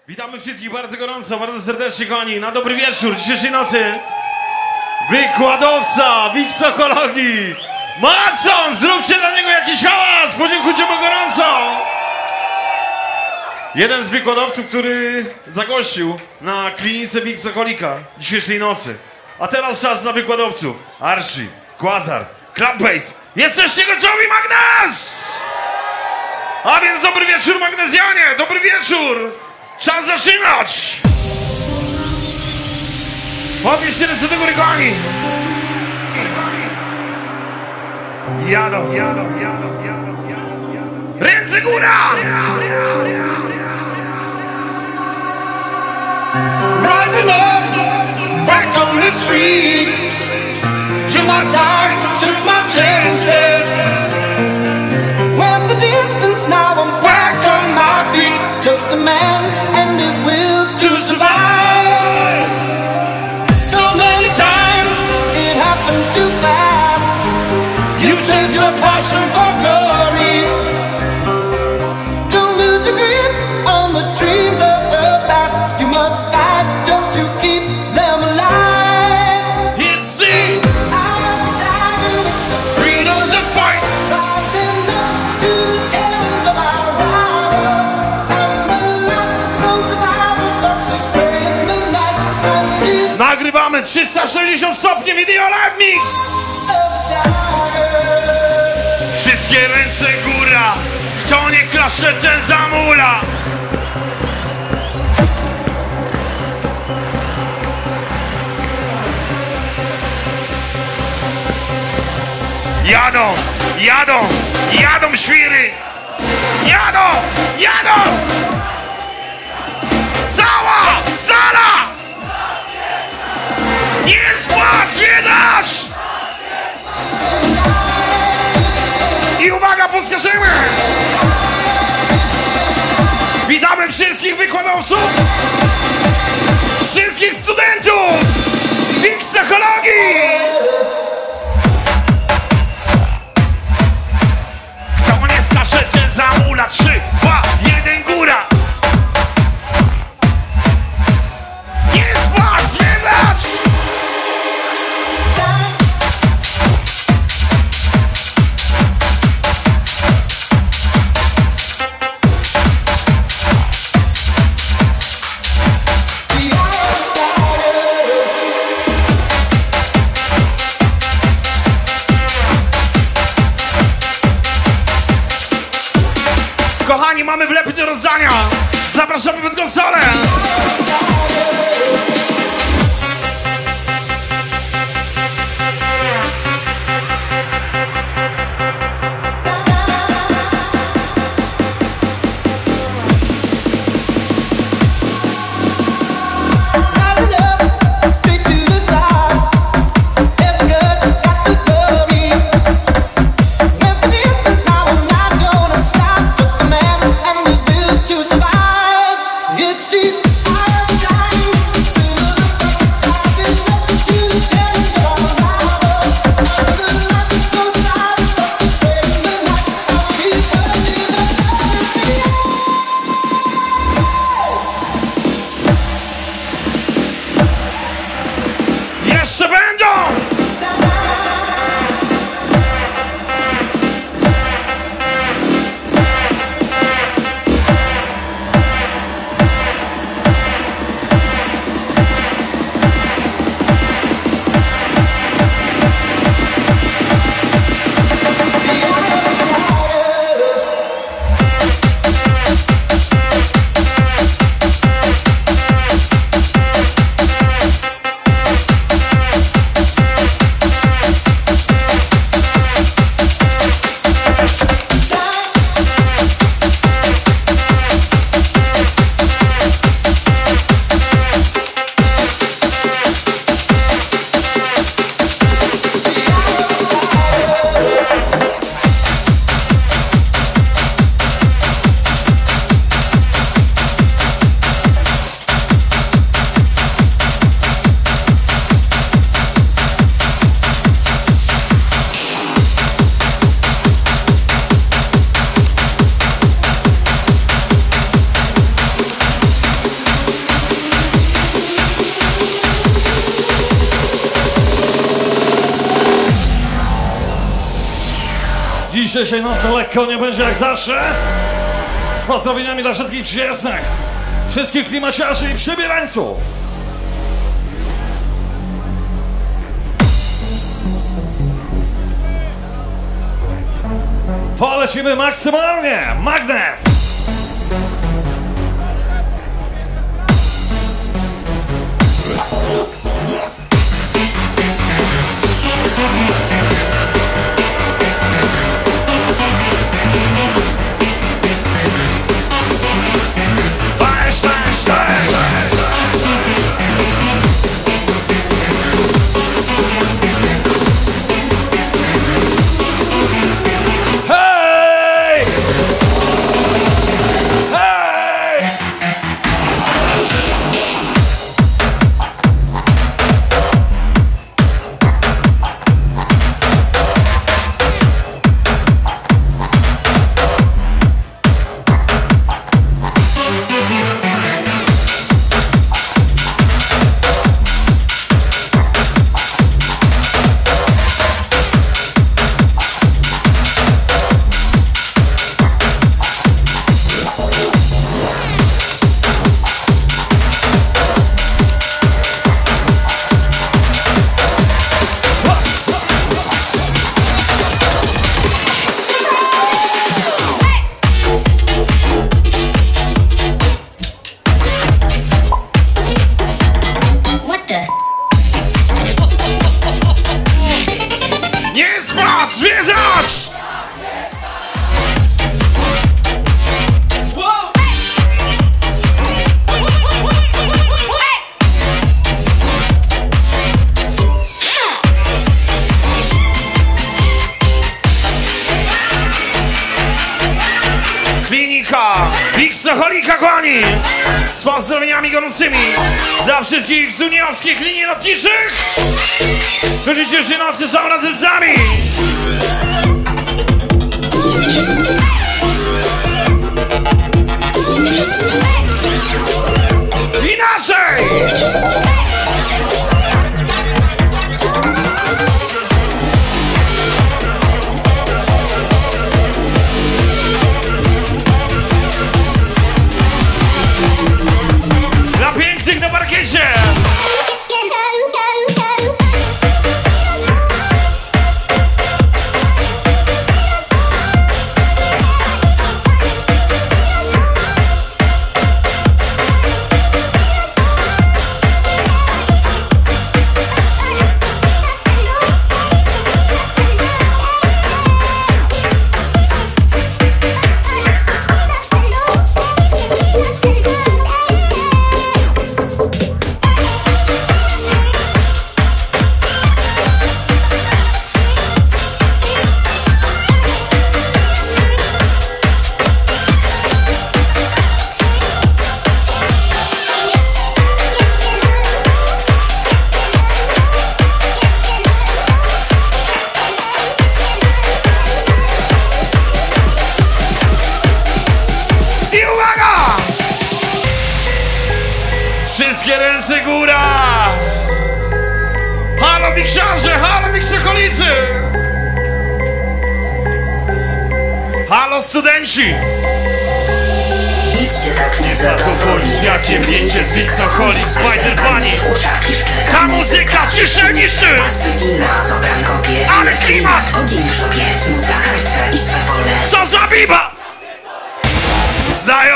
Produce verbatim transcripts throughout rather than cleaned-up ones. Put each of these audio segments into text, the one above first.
Witamy wszystkich bardzo gorąco, bardzo serdecznie, kochani, na dobry wieczór dzisiejszej nocy. Wykładowca wiksokologii Mason, zróbcie dla niego jakiś hałas, podziękujcie mu gorąco. Jeden z wykładowców, który zagościł na klinice wiksokolika dzisiejszej nocy. A teraz czas na wykładowców. Archie, Quasar, Clubbase. Jesteście gotowi, Magnes? A więc dobry wieczór, Magnezjanie, dobry wieczór. Czas zaczynać! Podnieście ręce do góry, kochani! Jadą, jadą, jadą, jadą, jadą. Ręce góra! Rising up, back on the street. Took my time, took my chances. Went the distance, now I'm back on my feet. Just a man and his will to survive. So many times it happens too fast. You change your passion for glory. Don't lose your grip on the dreams of the past. You must fight just to keep them alive. It's the Out of time, it's the freedom to fight! rising up to the challenge of our rival. And the last known survivor stalks his prey in the night. And he's Nagrywamy trzysta sześćdziesiąt stopni video live mix! the tiger. Wszystkie ręce góra! Kto nie klasze, ten zamula! Jadą, jadą, jadą świry! Jadą, jadą! Cała sala! Nie spłacz, nie dasz! I uwaga, podskaczemy! Witamy wszystkich wykładowców! Wszystkich studentów! Wiksokologii! Kto nie skacze, ten zamula. Trzy, dwa, jeden, góra! Nie spłacz, nie zacz! Kochani, mamy wlepy do rozdania! Zapraszamy pod konsolę! Rising up, straight to the top. Have the guts, got the glory. Went the distance, now I'm not gonna stop. Just a man and his will to survive. It's the Dzisiejszej nocy lekko nie będzie jak zawsze. Z pozdrowieniami dla wszystkich przyjezdnych, wszystkich klimaciarzy i przybierańców. Polecimy maksymalnie! Magnes! Tańcz, tańcz, tańcz! Hej! Hej! What the? Nie spać, zwiedzać! Klinika Wiksoholika, kochani! Z pozdrowieniami gorącymi dla wszystkich z uniowskich linii lotniczych, którzy dzisiejszej nocy są razem z nami! Inaczej! Dla pięknych na parkiecie! Wszystkie ręce góra! Halo Mikszarze, halo Miksokolicy! Halo studenci! Nic cię tak nie zadowoli, jak jemnięcie z Wiksoholik, Spider-Bunny. Ta muzyka ciszę niszczy! Masygina, sobranko pie. Ale klimat! Ogień w szopie, muza karce i swawole. Co za biba! Znają!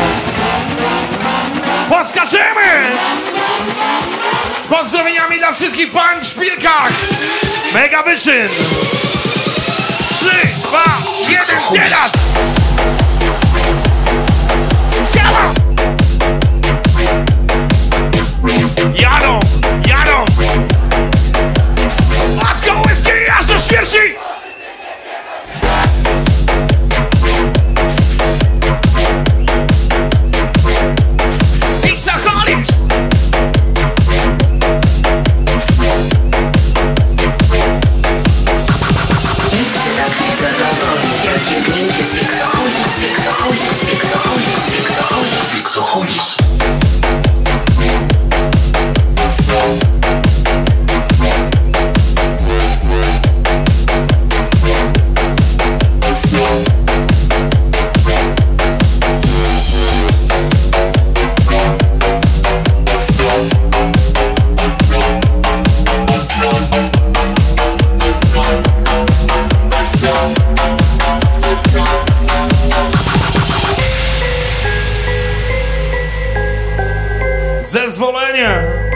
Poskaczemy! Z pozdrowieniami dla wszystkich pań w szpilkach! Mega wyczyn! Trzy, dwa, jeden, teraz! Jadą! Jadą! Let's go, whisky, aż do śmierci! Nic cię tak nie zadowoli, jak jemnięcie z Wiksoholik, z Wiksoholik, z Wiksoholik, z Wiksoholik, z Wiksoholik. Zezwolenie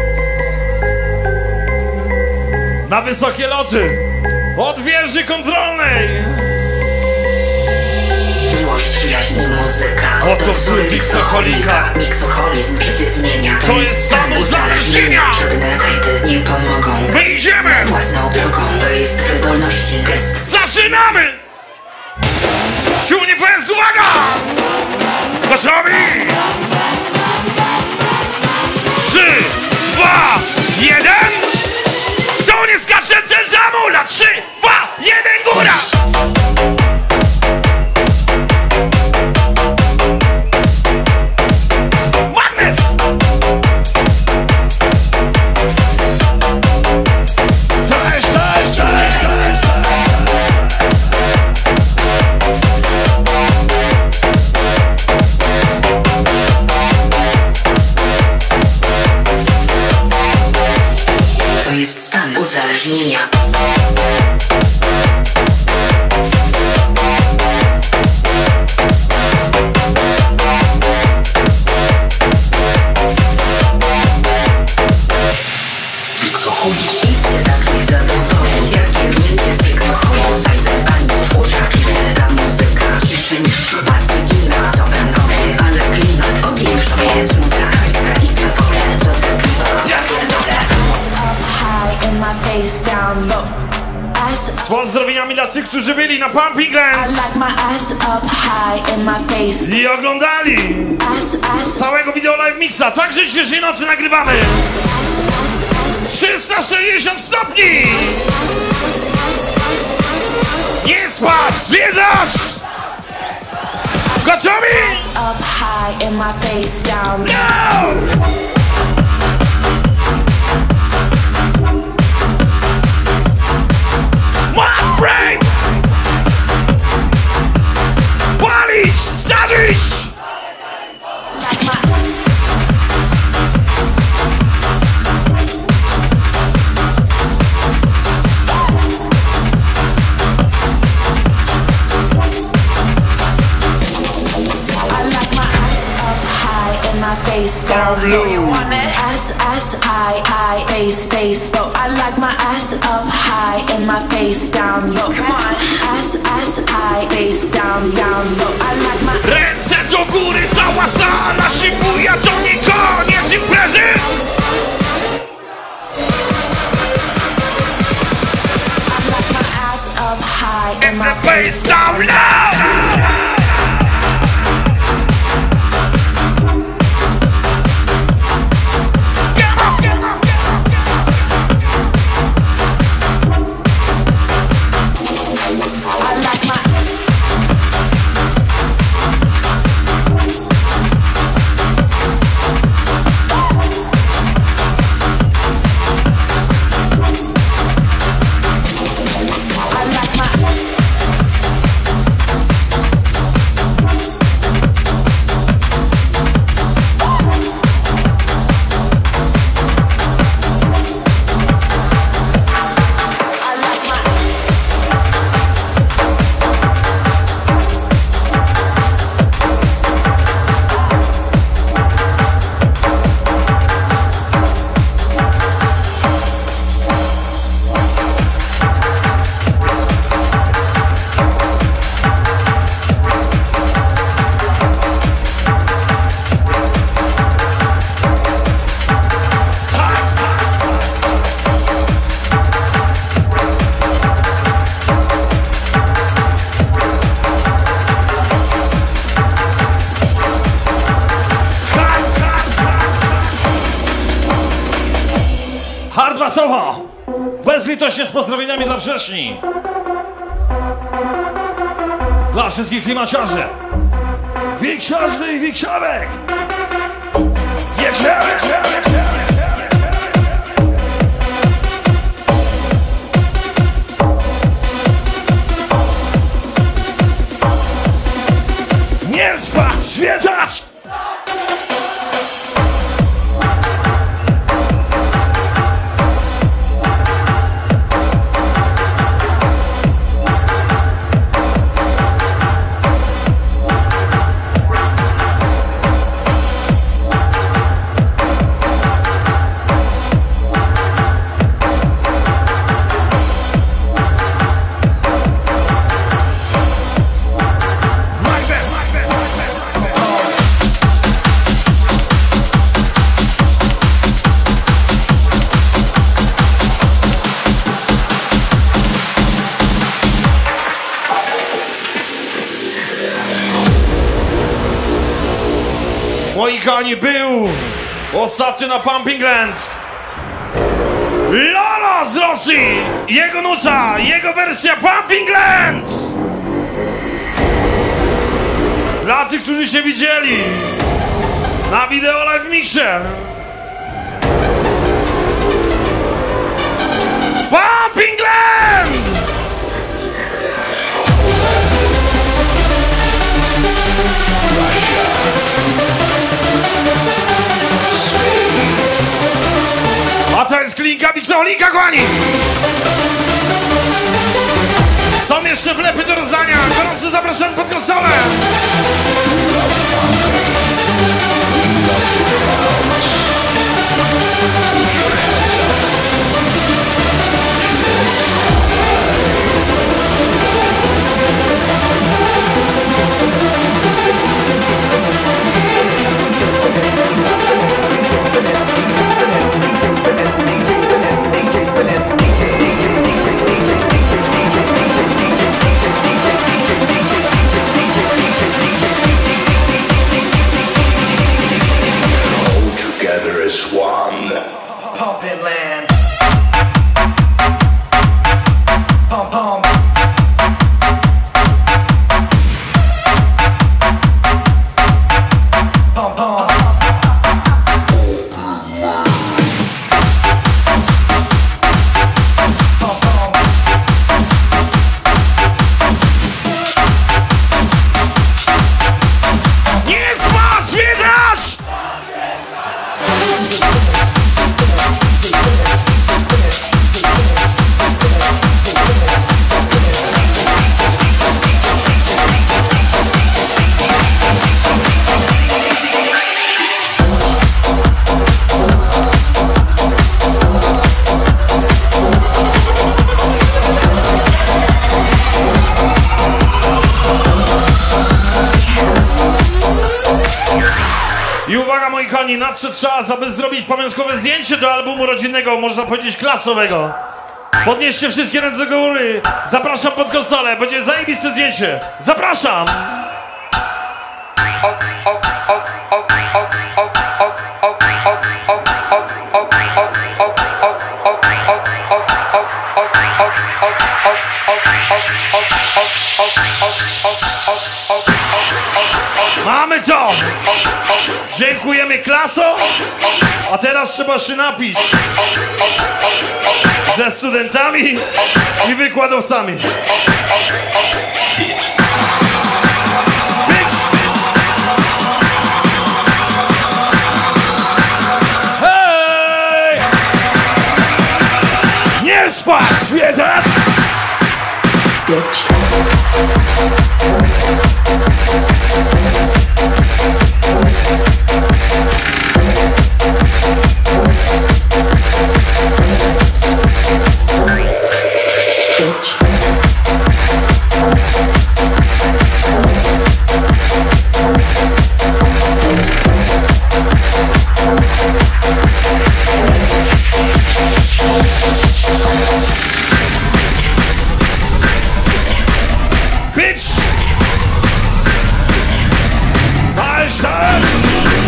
na wysokie loty od wieży kontrolnej. Miłość, przyjaźń i muzyka. Oto wzór miksoholika. Miksoholizm życie zmienia. To jest stan uzależnienia. Żadne kajty nie pomogą. My idziemy Własną drogą. To jest wydolności gest. Zaczynamy! Czujnie pojazd, uwaga! Gotowi! Trzy, dwa, jeden! Kto nie skacze, ten zamula! Trzy, dwa, jeden, góra! Magnes! Cześć, cześć, cześć, cześć! To jest stan uzależnienia. Idźcie tak niezadowoleni, jak kiernięcie z fiksoholii. Sajzer bani w uszach, ta muzyka. Ciszyn, basy, gina, sopanowie, ale klimat. Ogień w szopie, muza, harce i swawole. Co zapiwa, ja pierdolę. Z pozdrowieniami dla tych, którzy byli na Pumping Land i oglądali całego wideo live mixa. Także dzisiejszej nocy nagrywamy trzysta sześćdziesiąt stopni. Nie spać, zwiedzasz! Gotowi? No! One break! Palić! Zażyć! Face down low. You want it? Ass, ass, high, high, face, face low. I like my ass up high and my face down low. Come on. Ass, ass, high, face down, down low. I like my Ręce do góry, cała sala szybuje, to nie koniec imprezy! I like my ass up high and my Face down low! Hardbasowo! Bezlitośnie z pozdrowieniami dla wrześni! Dla wszystkich klimaciarzy! Wiksiarzy i wiksiarek! Jedziemy! Nie spać, zwiedzać! kochani, był ostatnio na Pumping Land. Lolo z Rosji! Jego nuca, jego wersja Pumping Land! Dla tych, którzy się widzieli na wideo live mixie. Pumping Land! A to jest klinka Wiksoholika, kochani! Są jeszcze wlepy do rozdania. Gorąco zapraszam pod konsolę. Together as one. Pumping Land. Pump, pump. Pump, pump. Pump, pump. Nie smasz, wiedziesz! I uwaga, moi kochani, nadszedł czas, aby zrobić pamiątkowe zdjęcie do albumu rodzinnego, można powiedzieć klasowego. Podnieście wszystkie ręce do góry. Zapraszam pod konsolę, będzie zajebiste zdjęcie. Zapraszam! Mamy to! Dziękujemy, klaso! A teraz trzeba się napić ze studentami i wykładowcami. Hej! Nie spać, wiedziesz? Bitch! Nice, nice!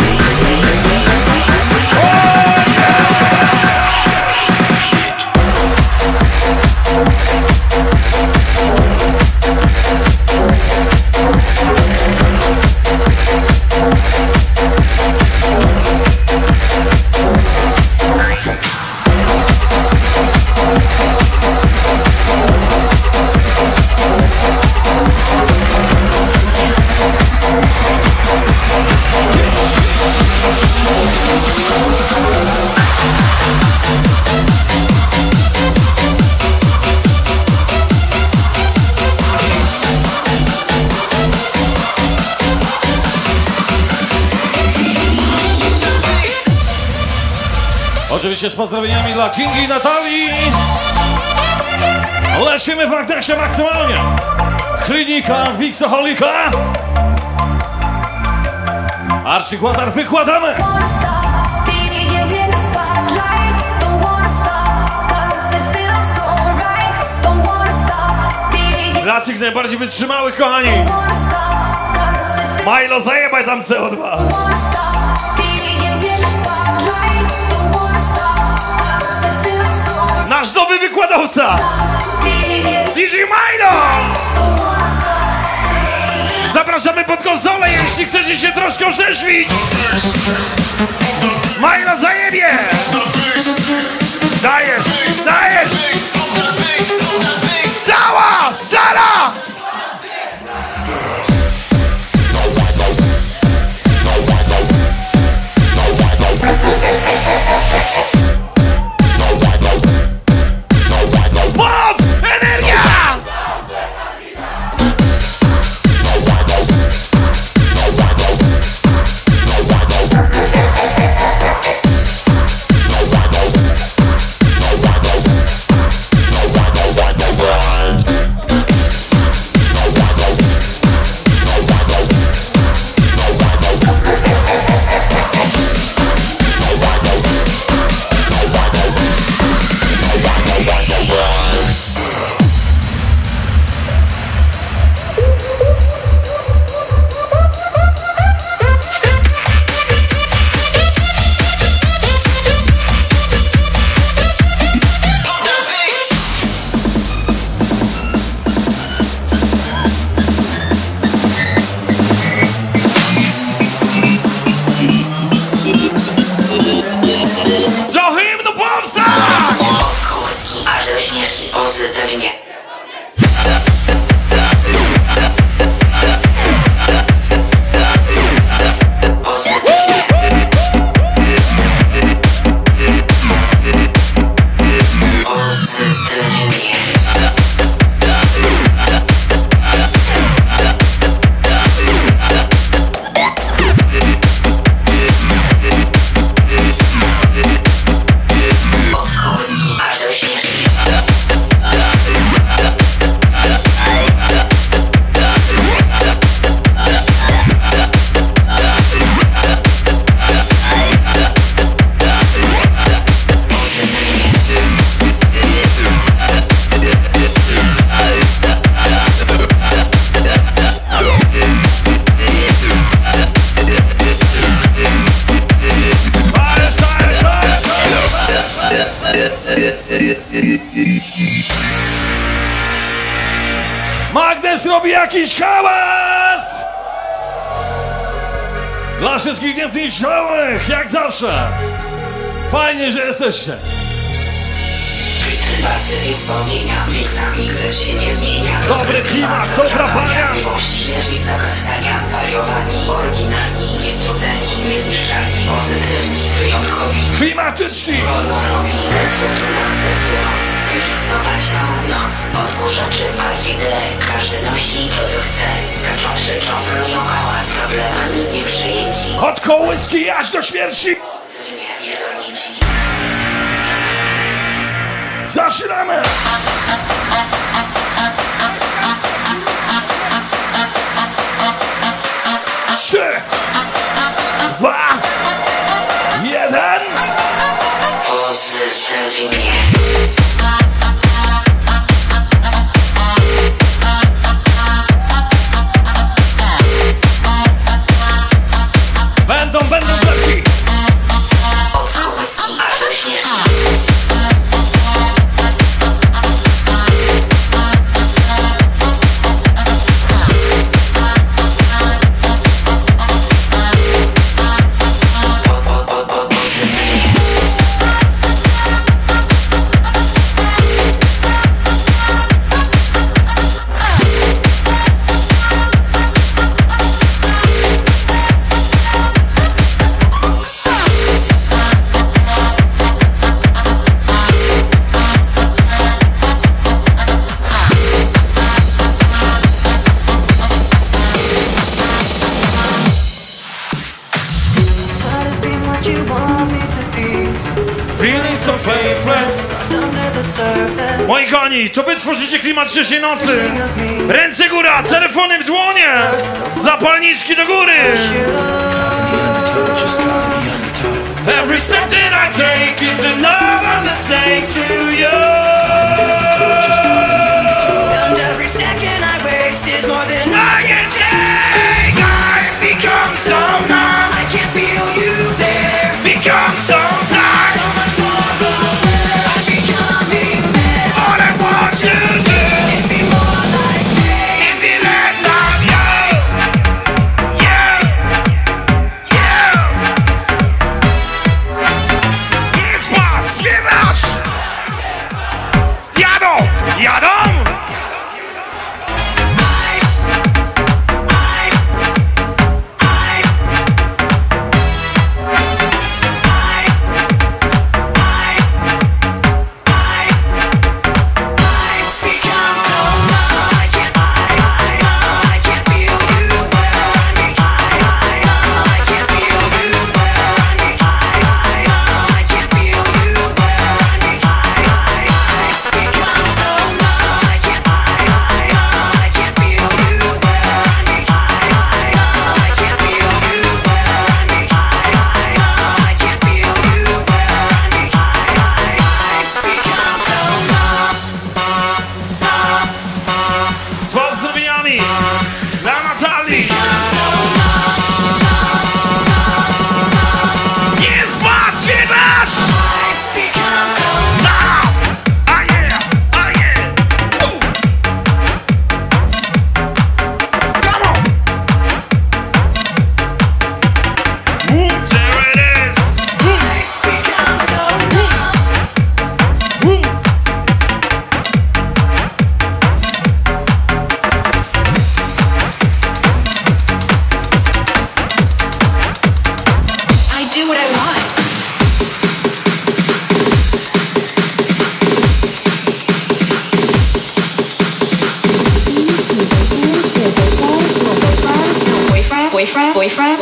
Oczywiście z pozdrowieniami dla Kingi i Natalii. Lecimy w magnesie maksymalnie. Klinika Wiksoholika. Archie Quasar, wykładamy. Dla tych najbardziej wytrzymałych, kochani. Milo, zajebaj tam C O dwa. Popsa! D J Milo! Zapraszamy pod konsolę, jeśli chcecie się troszkę orzeźwić! Milo zajebie! Dajesz, dajesz! Cała sala! Moc! Energia! Pozytywnie. Pozytywnie. Pozytywnie. Od Polski aż do śmierci. Magnes robi jakiś hałas! Dla wszystkich niezniszczalnych, jak zawsze! Fajnie, że jesteście! Basy i wspomnienia, miksami, nigdy się nie zmienia. Dobry klimat, dobra bania! Miłość, leżnik zakazania, zwariowani, oryginalni, niestrudzeni, niezniszczalni, pozytywni, wyjątkowi, klimatyczni! kolorowi, sensu trudno, sensu moc, wyfiksować całą noc, odkurzaczy, A G D, każdy nosi to co chce, skaczą, krzyczą, robią hałas, problemami nieprzejęci, od kołyski aż do śmierci! nie pierdolnici. Zaczynamy! Trzy, dwa, jeden. Pozytywnie. Będą, będą lepiej. Od kołyski aż do śmierci. Moi kochani, to wy tworzycie klimat trzeciej nocy. Ręce góra, telefony w dłonie. Zapalniczki do góry. Every step that I take is another mistake to you. And every second I waste is more than I can take. I've become so numb, I can't feel you there. Become so tired, so much more. I'm becoming this.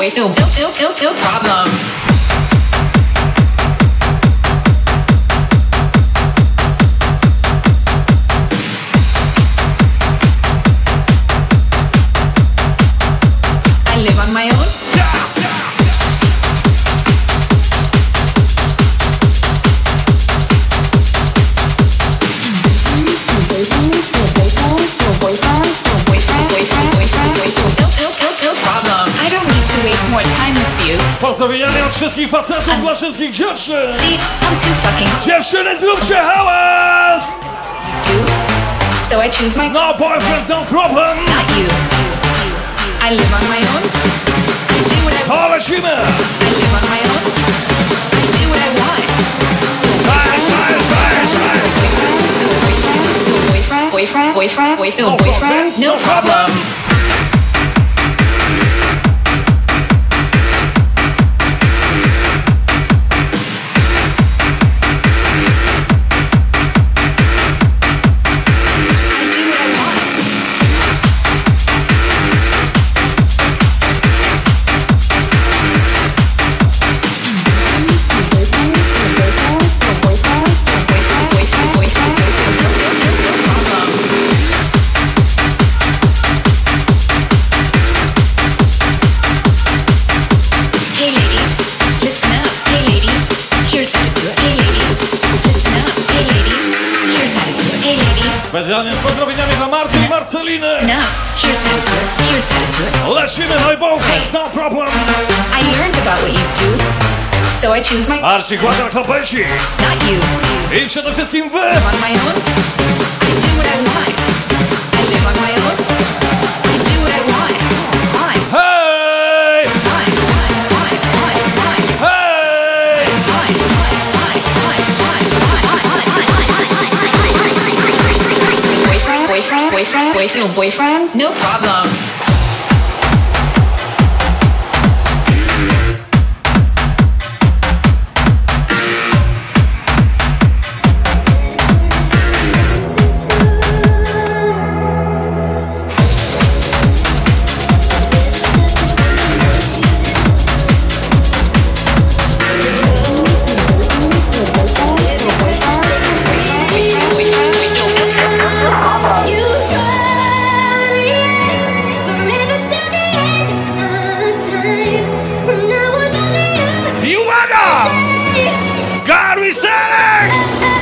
wait, no, no, no, no, no problem. I live on my own. Pozdrowieniami od wszystkich facetów dla wszystkich dziewczyn! See, I'm too fucking Dziewczyny, zróbcie hałas! do. So I choose my No boyfriend, no problem! not you. I live on my own. I do what I To lecimy! I live on my own. I do what I want. Nice, nice, nice, nice. Boyfriend, boyfriend, boyfriend, boyfriend, No boyfriend, no problem. Specjalnie z pozdrowieniami dla Marty i Marceliny! Now, here's how to do it. Here's how to do it. Lecimy, no i boyfriend, no problem! I learned about what you do, so I choose my Archie, Quasar, Klapeci! not you. I przede wszystkim wy! Live on my own. I do what I want. I live on my own. I do what I want. Fine. Hej! Fine. Fine. Fine. Fine. Fine. Hej! Fine. Fine. Fine. Fine. Boyfriend. Boyfriend. Boyfriend. Boyfriend. Boyfriend. No problem. I uwaga! Gary Select!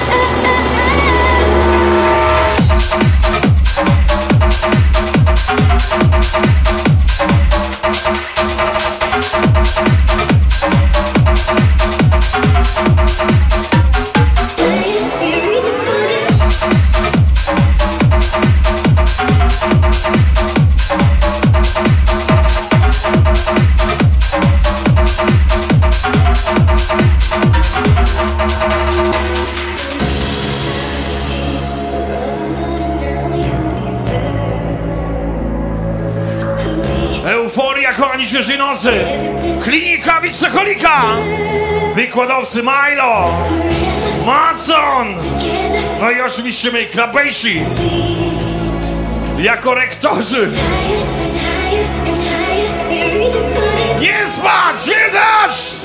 Euforia, kochani, świeżej nocy! Klinika Wiksokolika! Wykładowcy Milo! Matson! No i oczywiście my, Klapejsi! Jako rektorzy! Nie spać! Zwiedzać!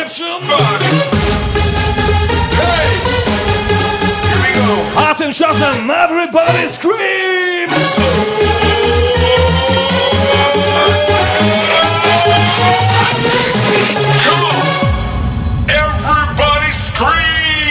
dziewczyn. A tymczasem everybody scream! Everybody scream!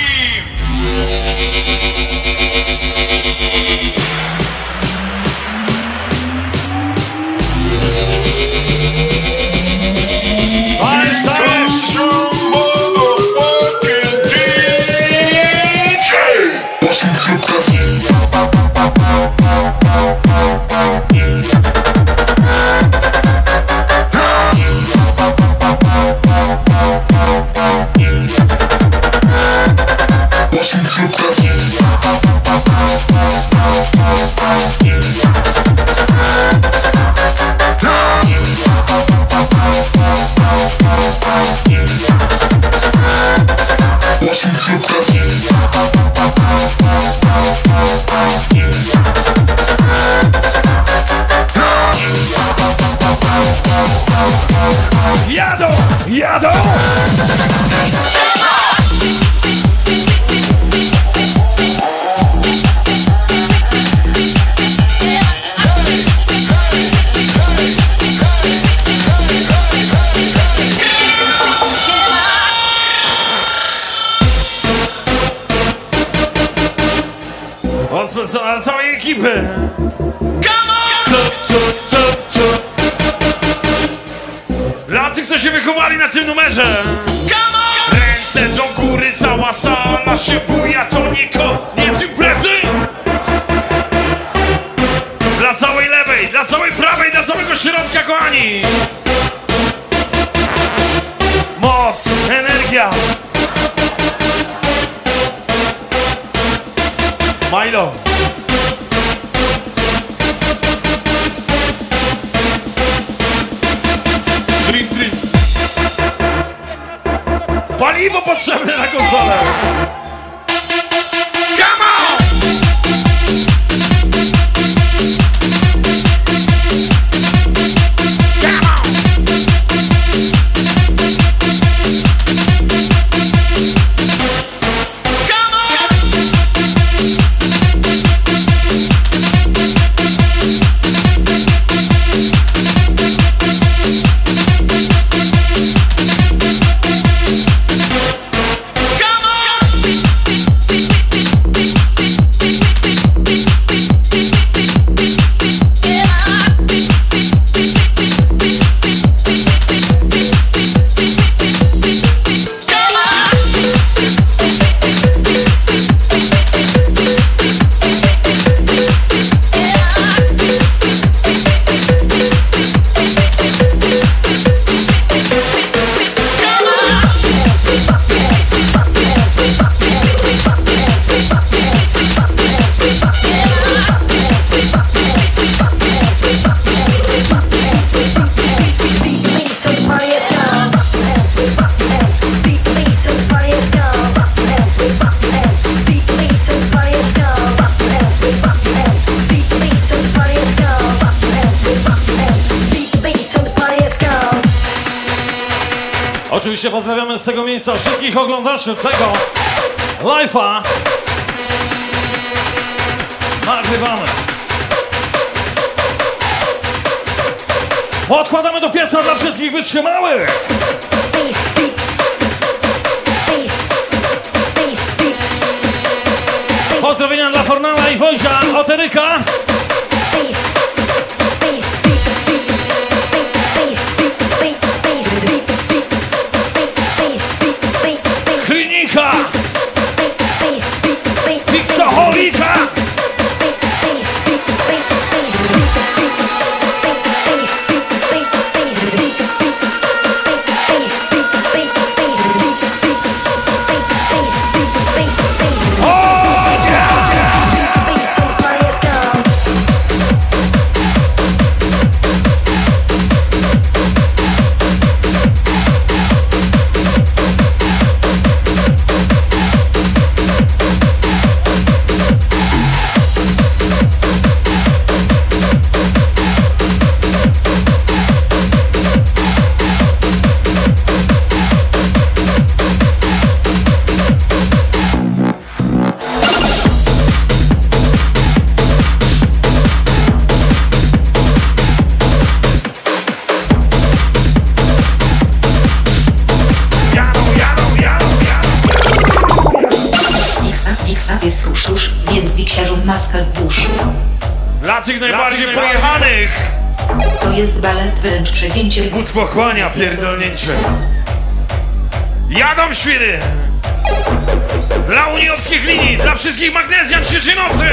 Jadą! Jadą! Od całej ekipy! Dla tych, co się wychowali na tym numerze! Ręce do góry, cała sala się buja, to nie koniec imprezy! Dla całej lewej, dla całej prawej, dla całego środka, kochani! Moc, energia! Milo! Drink, drink! Paliwo potrzebne na konsolę! Come on! Oczywiście pozdrawiamy z tego miejsca wszystkich oglądaczy tego live'a. Nagrywamy. Odkładamy do pieca dla wszystkich wytrzymałych. Pozdrowienia dla Fornala i Wojzia Oteryka. Klinika! Pixaholika! tych najbardziej pojechanych. To jest balet, wręcz przegięcie. Wóz pochłania, pierdolnięcie. Jadą świry. Dla uniowskich linii, dla wszystkich Magnezjan Cieszynosy.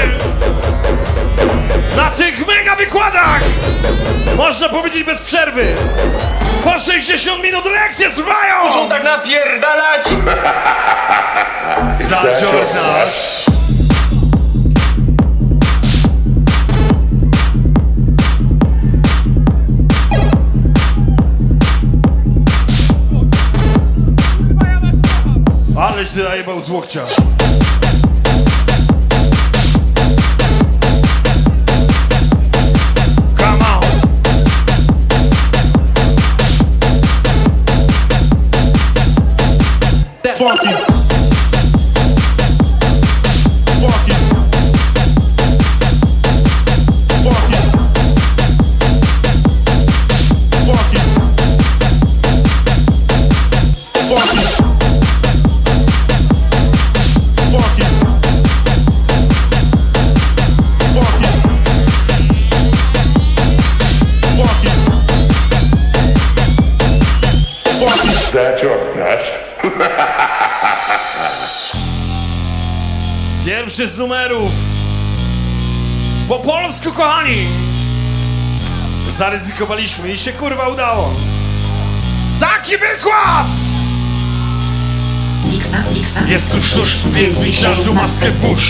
Na tych mega wykładach. Można powiedzieć bez przerwy. Po sześćdziesiąt minut lekcje trwają. Muszą tak napierdalać. Zaciornasz. Aleś ty najebał z łokcia. Come on. Funky. Funky. Funky. Funky. Funky. Funky. Funky. Funky. Funky. Zaciornasz. Pierwszy z numerów. Po polsku, kochani. Zaryzykowaliśmy i się kurwa udało. Taki wykład! Miksa, miksa. Jest tu sztusz, więc myślarzu maskę pusz.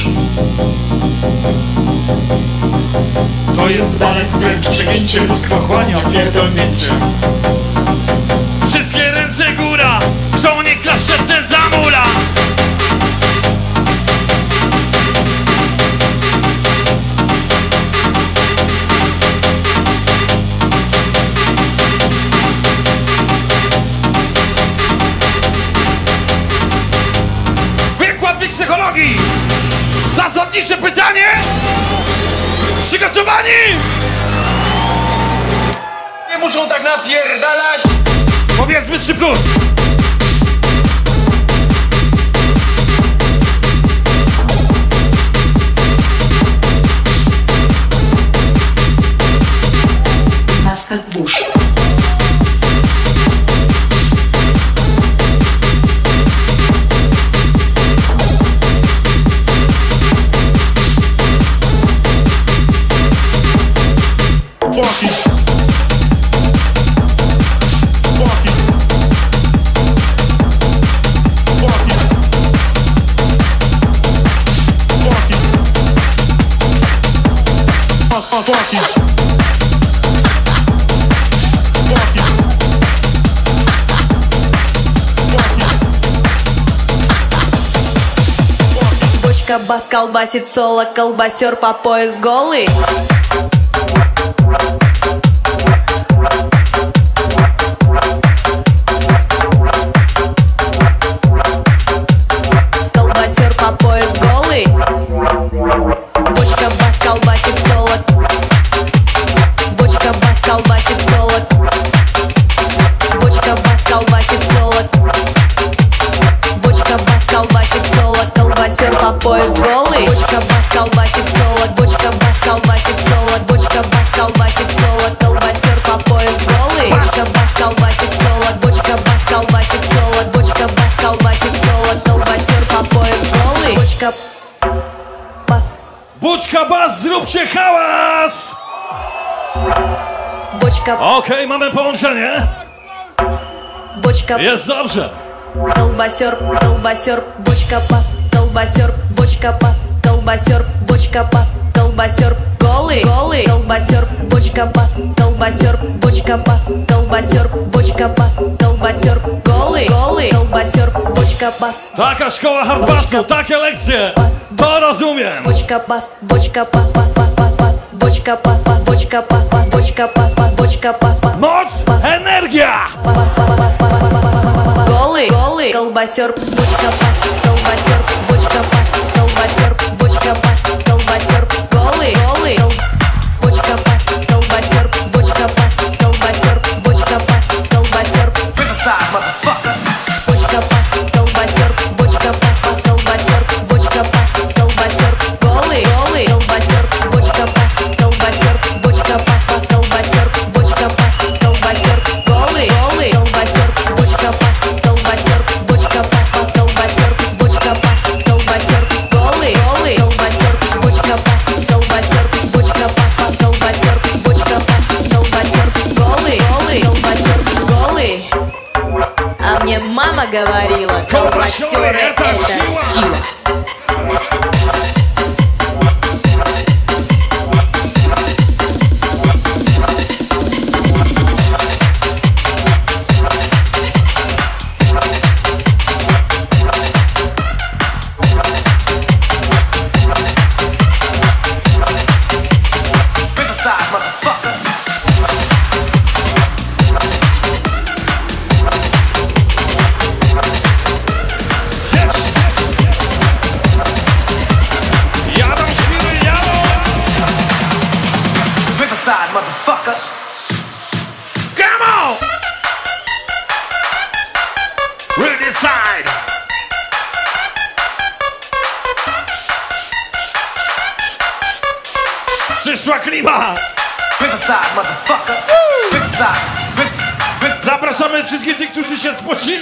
To jest balet, wręcz przegięcie, mózg pochłania, pierdolnięcie. Wszystkie ręce góra, kto nie klaszcze, ten zamula. Wykład psychologii. Zasadnicze pytanie. Przygotowani? Nie muszą tak napierdalać. Powiedzmy trzy plus. Maska burz. Funky. Funky. Funky. Funky. Funky. Funky. Бочка бас колбасит соло, колбасер по пояс голый. Колбасер по пояс голый. Бочка бас колбасит соло. Бочка бас колбасит соло. Бочка бас колбасит соло. Бочка бас колбасит соло. Колбасер по пояс голый. Бочка бас колбасит соло. Бочка бас колбасит соло. Бочка бас колбасит соло. Колбасер по пояс голый. Бочка бас колбасит соло. Бочка бас колбасит соло. Бочка бас колбасит соло. Колбасер по пояс голый. Бочка бас. Buczka Bas, zróbcie hałas! Бочка. Okej, mamy połączenie. Бочка. Jest dobrze. Колбасер, колбасер, бочка пас, колбасер, бочка пас, колбасер, бочка пас, колбасер, голый, голый, колбасер, бочка пас, колбасер, бочка пас, колбасер, бочка пас, колбасер, голый, голый, колбасер, бочка пас. Taka szkoła hardbasu, takie lekcje. To rozumiem. Бочка пас, бочка пас, пас, пас, пас, пас, бочка пас, пас, бочка пас, пас, бочка пас, пас, бочка пас, пас. Moc, energia. Голый, голый, колбасер, бочка пас, колбасер, бочка пас, колбасер, бочка пас, колбасер, голый, голый, кол... бочка пас, колбасер, бочка пас, колбасер, бочка пас, колбасер. Бочка пас, колбасер, бочка пас, пас, колбасер, бочка пас, колбасер, голый, голый, колбасер, бочка пас, колбасер. говорила, колбасеры это сила. Przyszła klima! Zapraszamy wszystkich tych, którzy się spocili!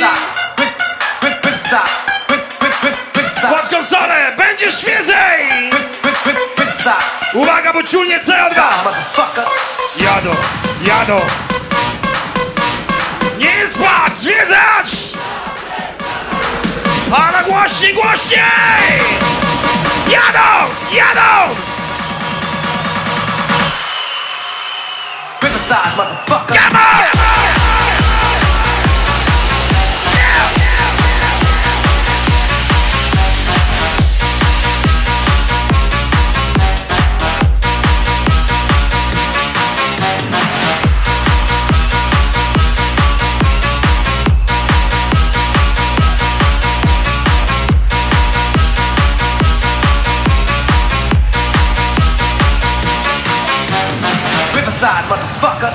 Pod konsolę! Będzie świeżej! Uwaga, bo czulnie C O dwa! Jadą, jadą! Nie spać! Zwiedzać! Ale głośniej, głośniej! Jadą! Jadą! Riverside, motherfucker. Come on! Riverside, motherfucker.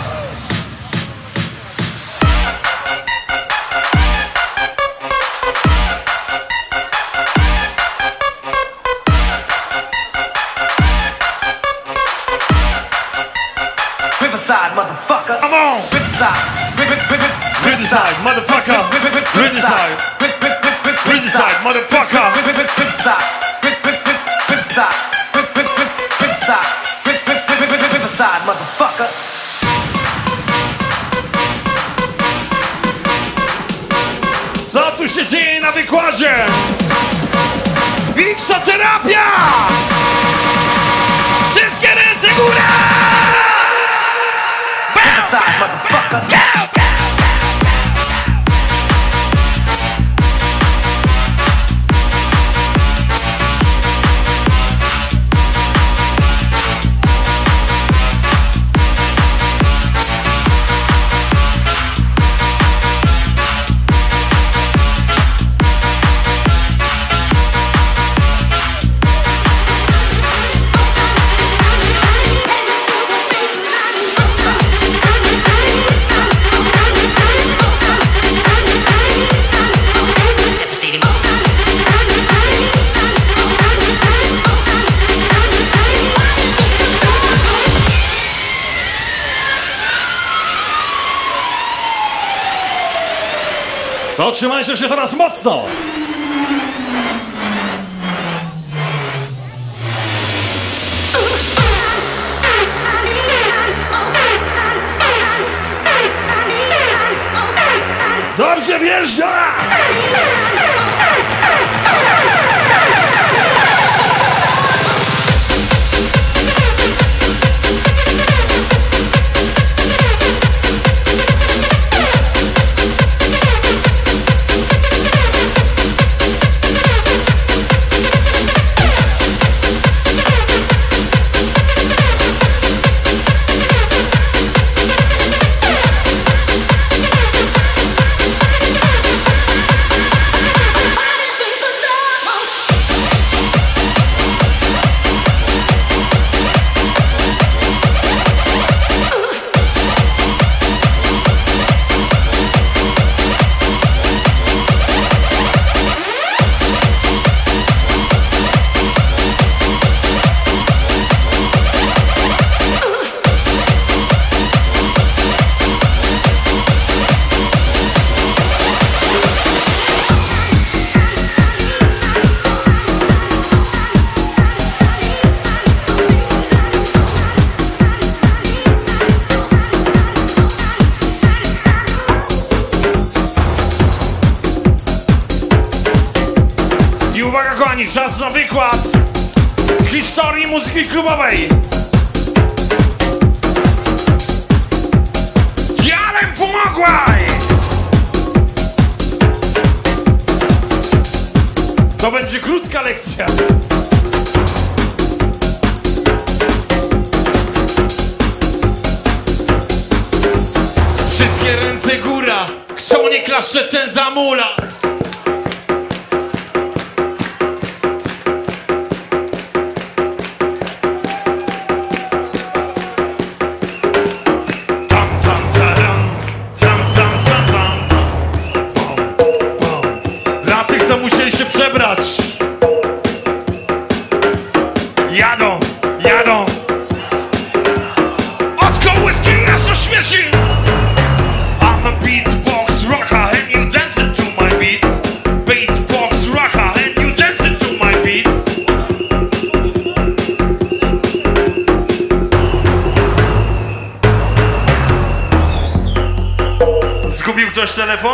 Riverside, motherfucker. Come on! Riverside, Riverside, motherfucker! Riverside! Riverside, motherfucker! Riverside, motherfucker. Co tu się dzieje na wykładzie? Wiksoterapia! Wszystkie ręce górę! Riverside, motherfucker. To trzymajcie się teraz mocno! Dobrze wjeżdża! czas na wykład z historii muzyki klubowej. Dziarem pomogłaj! To będzie krótka lekcja. Wszystkie ręce góra, kto nie klaszcze, ten zamula. Tam, tam, taram, tam, tam, tam, tam, tam. Dla tych, co musieli się przebrać. Jadą, jadą. Od kołyski nas ośmieci. I'm a beatbox rocker and you dancing to my beats. Beatbox rocker and you dancing to my beats. Zgubił ktoś telefon?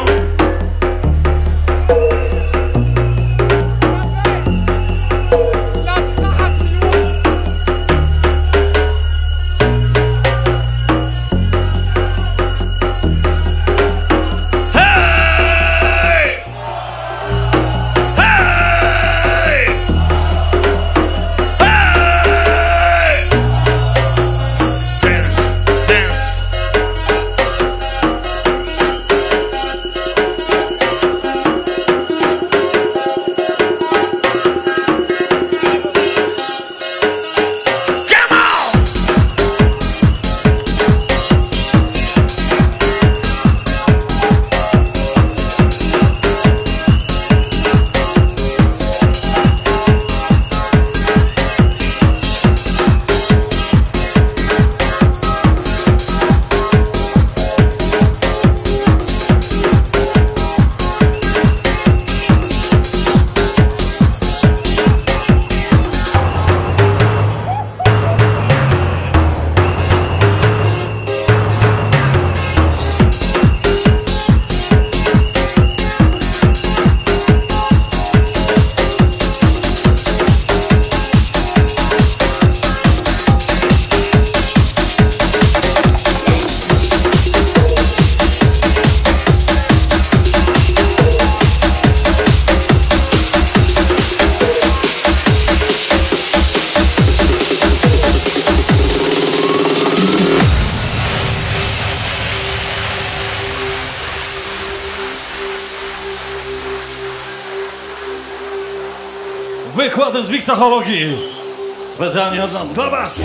Wykładem z miksachologii. Specjalnie od nas dla was.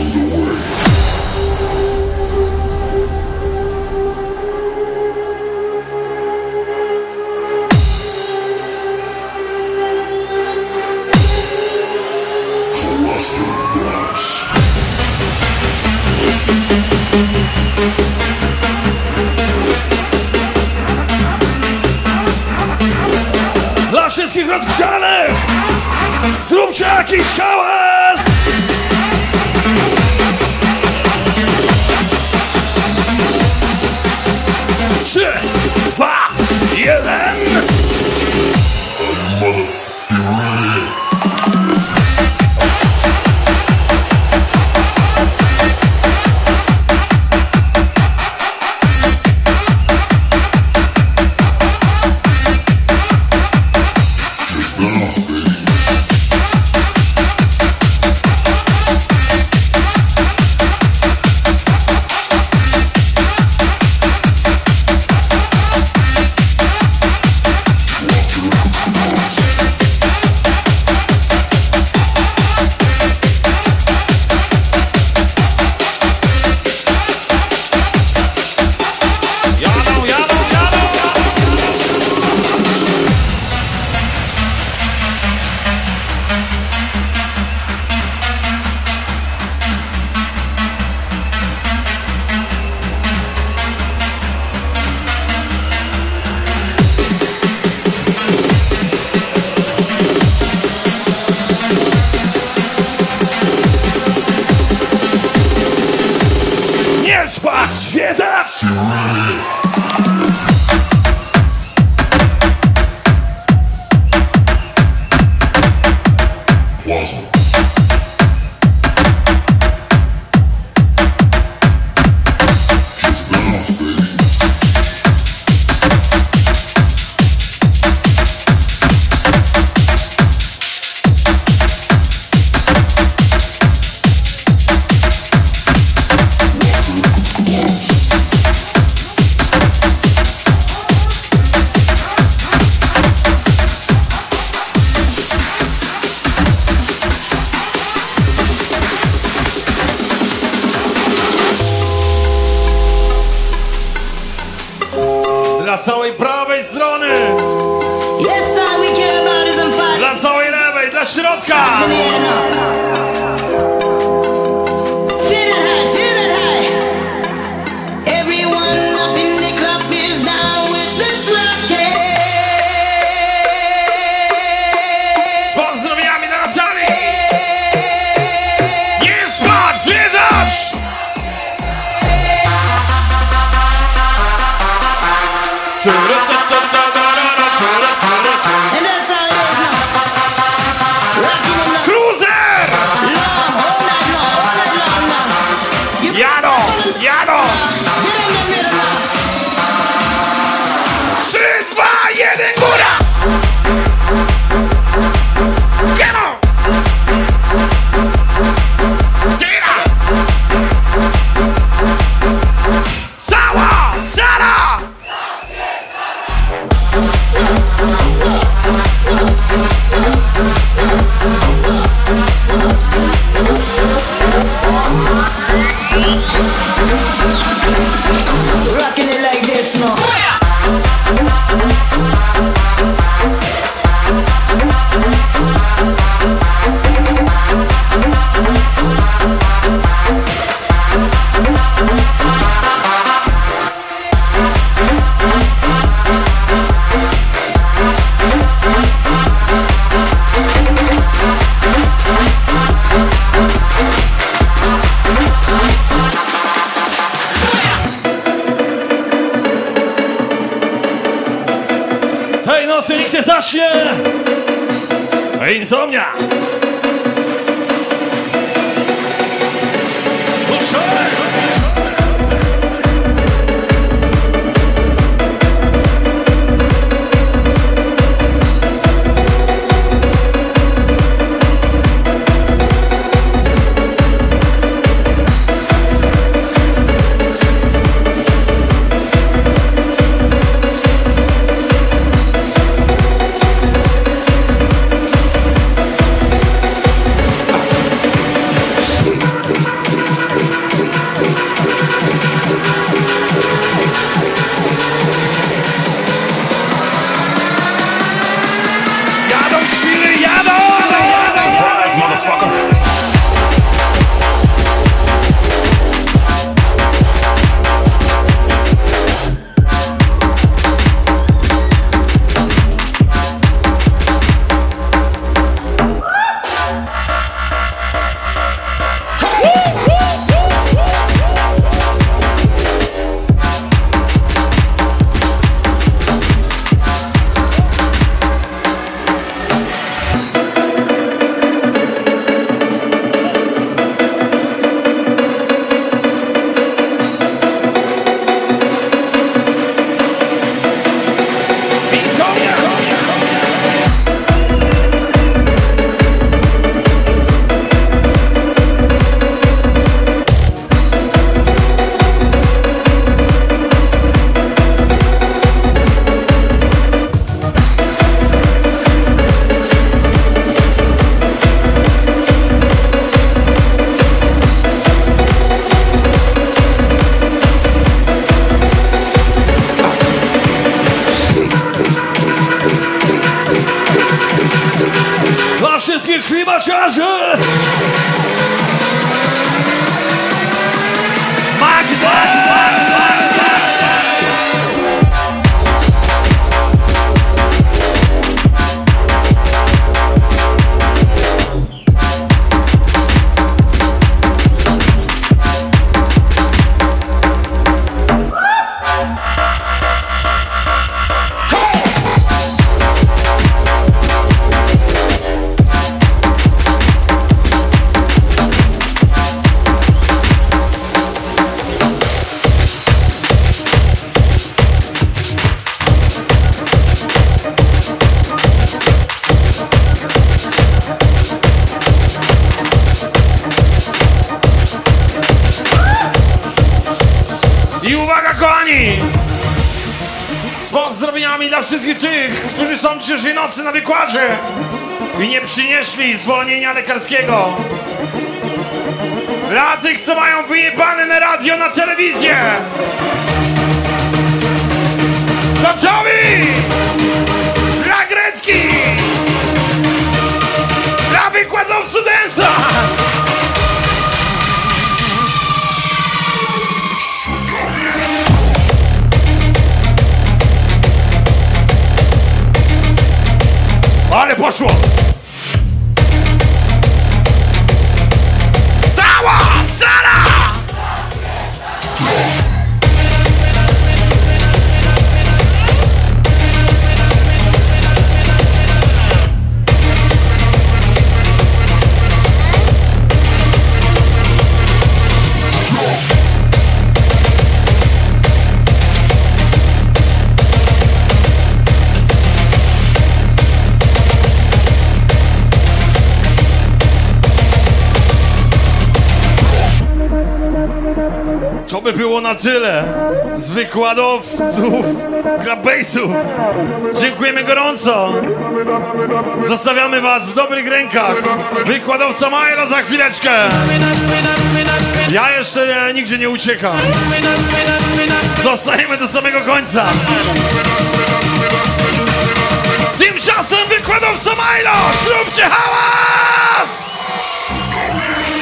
Dla wszystkich rozgrzanych! Zróbcie jakiś hałas! Trzy, dwa, jeden! Zwiedzać! całej prawej strony. Yes, all we care about is them fighting. Dla całej lewej, dla środka. Feel it high, feel it high. Everyone up in the club is down with this rocket. Z pozdrowieniami dla Natalii. Nie spać, zwiedzać. And that's how it is now. Rocking it up. Cruiser! Long, all night long, all night long now. You Jadą, jadą. get in the middle now. Trzy, dwa, jeden, góra! Come on! Tira! Cała Sara! Rocking it like this now. Tej nocy nikt nie zaśnie! Insomnia! Jadą świry, jadą! Surprise, motherfucker. Dla wszystkich klimaciarzy! Magda! I uwaga, kochani! Z pozdrowieniami dla wszystkich tych, którzy są dzisiejszej nocy na wykładzie i nie przynieśli zwolnienia lekarskiego. Dla tych, co mają wyjebane na radio, na telewizję. Dla Poszło! Cała sala! To by było na tyle z wykładowców Clubbassów. Dziękujemy gorąco. Zostawiamy was w dobrych rękach. Wykładowca Majla za chwileczkę. Ja jeszcze nigdzie nie uciekam. Zostajemy do samego końca. Tymczasem wykładowca Majla, zróbcie hałas!